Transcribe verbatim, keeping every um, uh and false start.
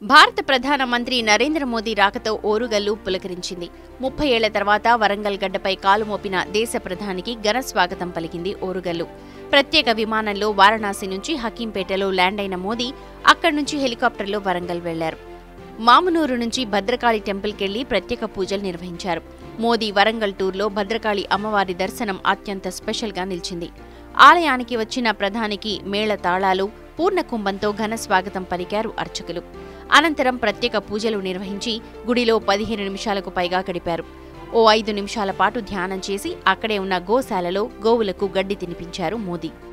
భారత ప్రధాన మంత్రి నరేంద్ర మోదీ రాకతో ఓరుగల్లు పులకరించింది. ముప్పై ఏళ్ల తర్వాత వరంగల్ గడ్డపై కాలు మోపిన దేశ ప్రధానికి ఘన స్వాగతం పలికింది ఓరుగల్లు. ప్రత్యేక విమానంలో వారణాసి నుంచి హకీంపేటలో ల్యాండ్ అయిన మోదీ అక్కడి నుంచి హెలికాప్టర్లో వరంగల్ వెళ్లారు. మామునూరు నుంచి భద్రకాళి టెంపుల్కెళ్లి ప్రత్యేక పూజలు నిర్వహించారు. మోదీ వరంగల్ టూర్లో భద్రకాళి అమ్మవారి దర్శనం అత్యంత స్పెషల్గా నిలిచింది. ఆలయానికి వచ్చిన ప్రధానికి మేళ తాళాలు, పూర్ణకుంభంతో ఘన స్వాగతం పలికారు అర్చకులు. అనంతరం ప్రత్యేక పూజలు నిర్వహించి గుడిలో పదిహేను నిమిషాలకు పైగా గడిపారు. ఓ ఐదు నిమిషాల పాటు ధ్యానం చేసి అక్కడే ఉన్న గోశాలలో గోవులకు గడ్డి తినిపించారు మోదీ.